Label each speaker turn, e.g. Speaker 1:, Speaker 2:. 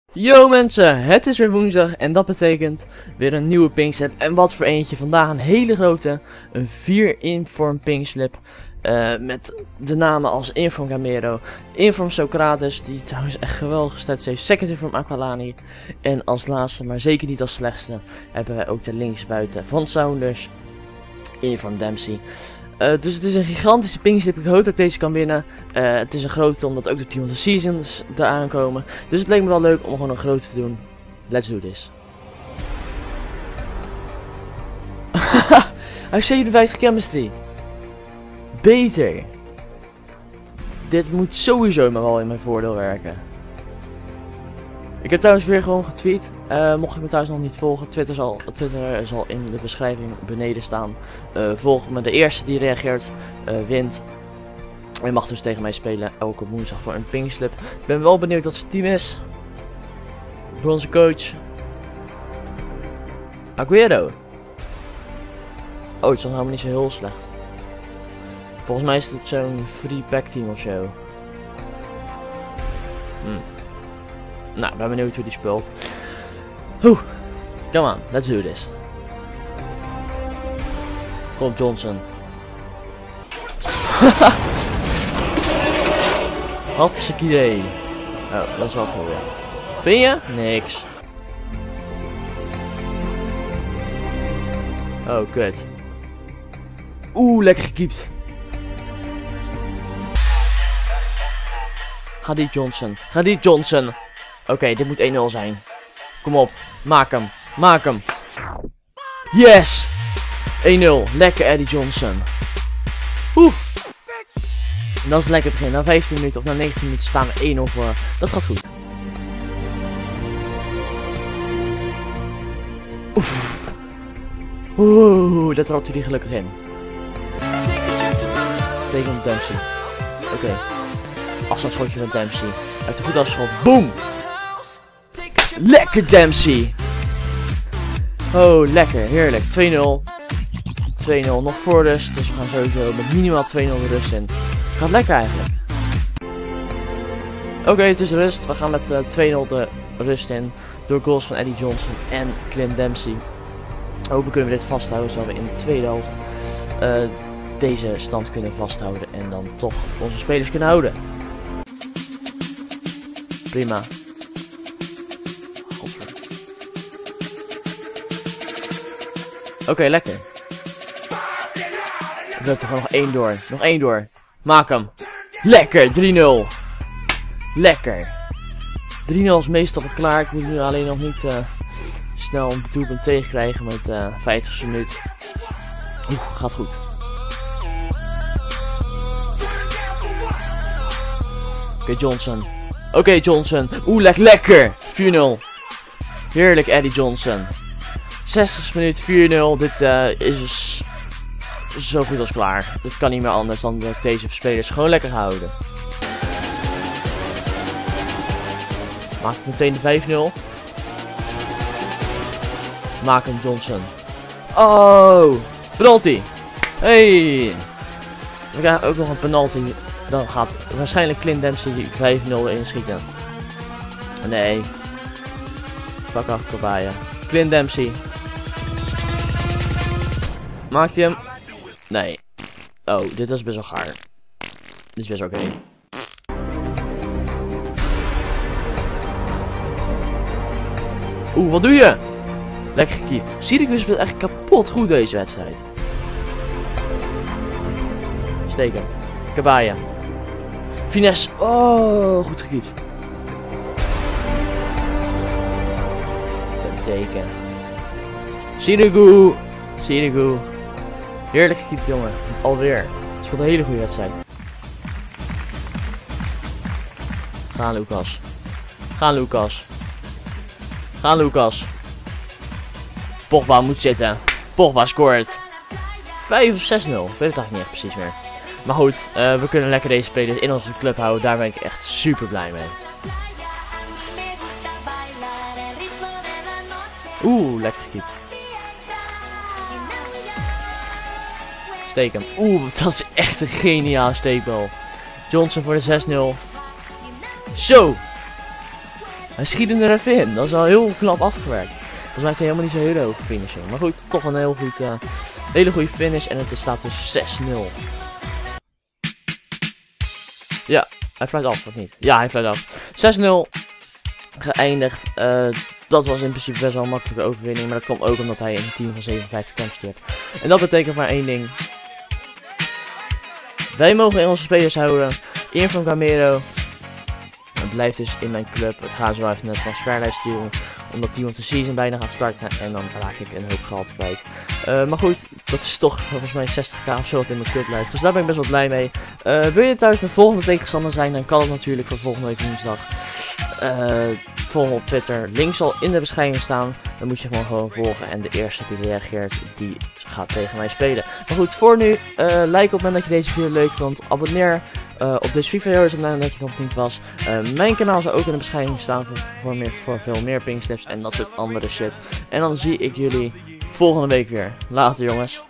Speaker 1: Yo mensen, het is weer woensdag en dat betekent weer een nieuwe pinkslip. En wat voor eentje, vandaag een hele grote, een 4-inform pinkslip. Met de namen als Inform Gamero, Inform Socrates, die trouwens echt geweldige stats heeft, Second Inform Aqualani. En als laatste, maar zeker niet als slechtste, hebben wij ook de linksbuiten van Sounders, Inform Dempsey. Dus het is een gigantische pinkslip. Ik hoop dat ik deze kan winnen. Het is een grote omdat ook de Team of the Seasons eraan komen. Dus het leek me wel leuk om gewoon een grote te doen. Let's do this. Hij heeft 57 chemistry. Beter. Dit moet sowieso maar wel in mijn voordeel werken. Ik heb trouwens weer gewoon getweet. Mocht je me thuis nog niet volgen, Twitter zal in de beschrijving beneden staan. Volg me, de eerste die reageert wint. En mag dus tegen mij spelen elke woensdag voor een pinkslip. Ik ben wel benieuwd wat zijn team is. Bronze coach. Aguero. Oh, het is dan helemaal niet zo heel slecht. Volgens mij is het zo'n free pack team of zo. Nou, ik ben benieuwd hoe die speelt. Come on, let's do this. Kom Johnson. Hartstikke idee. Oh, dat is wel goed, ja. Vind je? Niks. Oh, kut. Oeh, lekker gekiept. Ga die Johnson. Ga die Johnson. Oké, dit moet 1-0 zijn. Kom op. Maak hem. Maak hem. Yes! 1-0. Lekker Eddie Johnson. Oeh. Dat is een lekker begin. Na 15 minuten of na 19 minuten staan we 1-0 voor. Dat gaat goed. Oef. Oeh, dat trapt hij gelukkig in. Tegen op Dempsey. Oké. Afstandsschotje van Dempsey. Hij heeft een goed afschot. Boom! Lekker Dempsey! Oh, lekker. Heerlijk. 2-0. 2-0. Nog voor rust. Dus we gaan sowieso met minimaal 2-0 de rust in. Gaat lekker eigenlijk. Oké, het is rust. We gaan met 2-0 de rust in. Door goals van Eddie Johnson en Clint Dempsey. Hopelijk kunnen we dit vasthouden. Zodat we in de tweede helft deze stand kunnen vasthouden. En dan toch onze spelers kunnen houden. Prima. Oké, lekker. Ik heb er gewoon nog 1 door. Nog 1 door. Maak hem. Lekker. 3-0. Lekker. 3-0 is meestal klaar. Ik moet nu alleen nog niet snel een doelpunt tegenkrijgen met 50ste minuut. Oeh, gaat goed. Oké, Johnson. Oké, Johnson. Oeh, lekker. 4-0. Heerlijk, Eddie Johnson. 60 minuut, 4-0. Dit is dus zo goed als klaar. Dit kan niet meer anders dan dat ik deze spelers gewoon lekker houden. Maak ik meteen de 5-0. Maak hem Johnson. Oh, penalty. Hey. We krijgen ook nog een penalty. Dan gaat waarschijnlijk Clint Dempsey die 5-0 erin schieten. Nee. Fuck af, Kabaya. Clint Dempsey. Maakt hij hem? Nee. Oh, dit was best wel gaar. Dit is best oké. Oeh, wat doe je? Lekker gekiept. Syracuse speelt echt kapot goed deze wedstrijd. Steken. Kabaya. Finesse. Oh, goed gekiept. Teken. Syracuse. Syracuse. Heerlijk gekiept, jongen. Alweer. Het speelt een hele goede wedstrijd. Gaan, Lucas. Gaan, Lucas. Gaan, Lucas. Pogba moet zitten. Pogba scoort. 5 of 6-0. Ik weet het eigenlijk niet echt precies meer. Maar goed, we kunnen lekker deze spelers in onze club houden. Daar ben ik echt super blij mee. Oeh, lekker gekiept. Steek hem. Oeh, dat is echt een geniaal steekbal. Johnson voor de 6-0. Zo. Hij schiet hem er even in. Dat is wel heel knap afgewerkt. Volgens mij heeft hij helemaal niet zo'n hele hoge finishing. Maar goed, toch een heel goed, hele goede finish. En het staat dus 6-0. Ja, hij fluit af, of niet? Ja, hij fluit af. 6-0 geëindigd. Dat was in principe best wel een makkelijke overwinning. Maar dat komt ook omdat hij een team van 57 camps heeft. En dat betekent maar één ding. Wij mogen in onze spelers houden. Inform Gamero. Het blijft dus in mijn club. Ik ga zo even naar de transferlijst sturen. Omdat Team of the Season bijna gaat starten. En dan raak ik een hoop geld kwijt. Maar goed, dat is toch volgens mij 60k of zo wat in mijn club blijft. Dus daar ben ik best wel blij mee. Wil je trouwens mijn volgende tegenstander zijn, dan kan het natuurlijk voor volgende week woensdag. Volg op Twitter. Link zal in de beschrijving staan. Dan moet je gewoon volgen. En de eerste die reageert, die gaat tegen mij spelen. Maar goed, voor nu. Like op het moment dat je deze video leuk vond. Abonneer op deze FIFA Heroes op het moment dat je nog niet was. Mijn kanaal zal ook in de beschrijving staan voor veel meer pingslips en dat soort andere shit. En dan zie ik jullie volgende week weer. Later jongens.